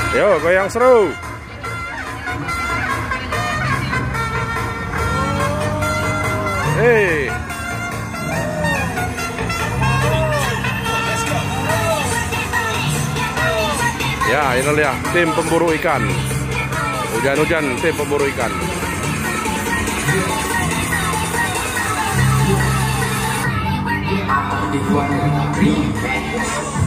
Yo, goyang seru. Hei. Ya, ini dia tim pemburu ikan. Hujan-hujan tim pemburu ikan. Apa dibuat?